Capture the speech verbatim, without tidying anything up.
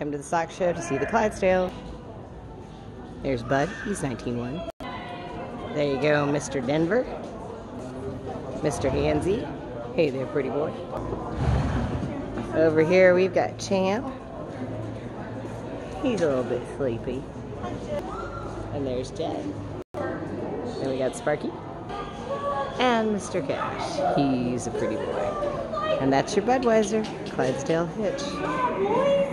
come to the sock show to see the Clydesdales. There's Bud, he's nineteen one. There you go, Mister Denver. Mister Hansy. Hey there, pretty boy. Over here we've got Champ. He's a little bit sleepy. And there's Jed. Then we got Sparky. And Mister Cash. He's a pretty boy. And that's your Budweiser Clydesdale hitch.